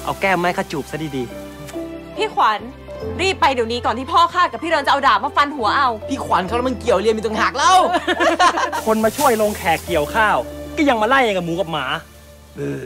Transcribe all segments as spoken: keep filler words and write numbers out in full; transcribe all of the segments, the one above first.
เอาแก้มไม้ข้าจูบซะดีๆพี่ขวัญรีบไปเดี๋ยวนี้ก่อนที่พ่อข้ากับพี่เรินจะเอาดาบมาฟันหัวเอาพี่ขวัญเขาแล้วมันเกี่ยวเรียนมีต่างหากเล่าคนมาช่วยลงแขกเกี่ยวข้าวก็ยังมาไล่กับหมูกับหมาเออ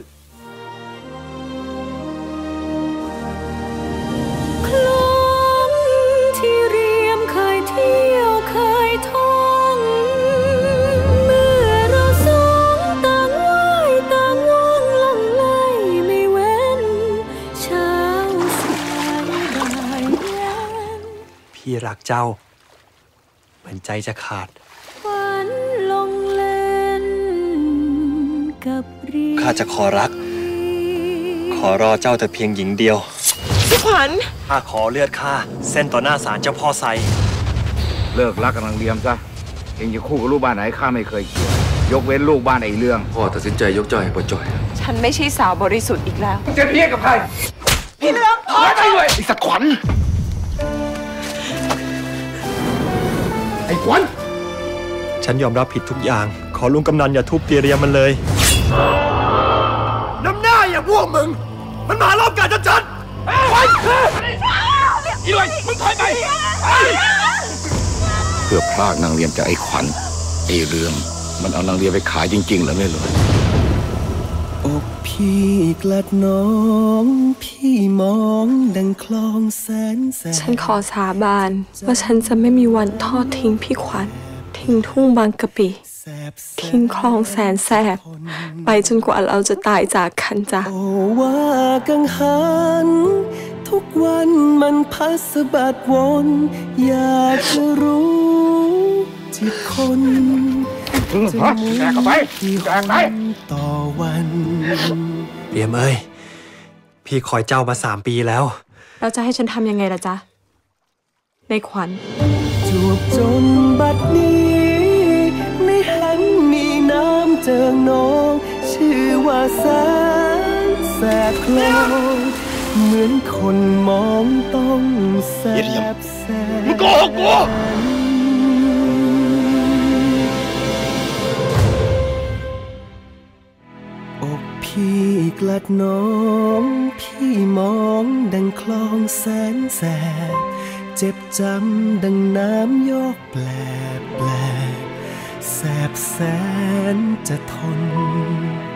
คลองที่เรียมเคยเที่ยวเคยท่องเมื่อเราสองต่างว่ายต่างว่องล่องไล่ไม่เว้นเช้าสายบ่ายเย็นพี่รักเจ้าเหมือนใจจะขาดฝันลงเล่นกับรีข้าจะขอรักขอรอเจ้าแต่เพียงหญิงเดียวพี่ขวัญข้าขอเลือดข้าเส้นต่อหน้าศาลเจ้าพ่อไซเลิกรักกับนางเลียมซะเองจะคู่กับลูกบ้านไหนข้าไม่เคยเกี่ยวยกเว้นลูกบ้านไอ้เรื่องพ่อตัดสินใจยกเจ้าให้ป้าจ่อยฉันไม่ใช่สาวบริสุทธิ์อีกแล้วจะเพี้ยกับใครพี่เลือกถอยไปเลยไอ้สัตว์ขวัญไอ้ขวัญฉันยอมรับผิดทุกอย่างขอลุงกำนันอย่าทุบตีเรียมมันเลยน้ำหน้าอย่างพวกมึงมันมารอบการจัดๆไปอีเลยมึงถอยไปเพื่อพรากนางเลียมจากไอ้ขวัญไอ้เรื่องมันเอานางเลียมไปขายจริงๆเหรอไม่เลยอกพี่กลัดน้องพี่มองดังคลองแสนแสบฉันขอสาบานว่าฉันจะไม่มีวันทอดทิ้งพี่ขวัญทิ้งทุ่งบางกะปิทิ้งคลองแสนแสบไปจนกว่าเราจะตายจากกันจ้ะโอ้ว่ากังหันทุกวันมันพัสบัดวนอยากจะรู้จิตคนจะมุ่งกี่คนต่อวันเรียมเอ้ยพี่คอยเจ้ามาสามปีแล้วเราจะให้ฉันทำยังไงล่ะจ๊ะในขวัญจูบจนบัดนี้ไม่เห็นมีน้ำเจิงนองชื่อว่าแสนแสบคลองเหมือนคนมองต้องแสบแสบมึงโกหกกูอกพี่กลัดน้องพี่มองดังคลองแสนแสบเจ็บจำดังน้ำยอกแปลแปลแสบแสนจะทน